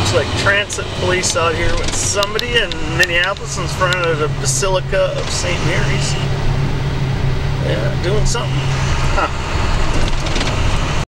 Looks like transit police out here with somebody in Minneapolis in front of the Basilica of St. Mary's. Yeah, doing something. Huh.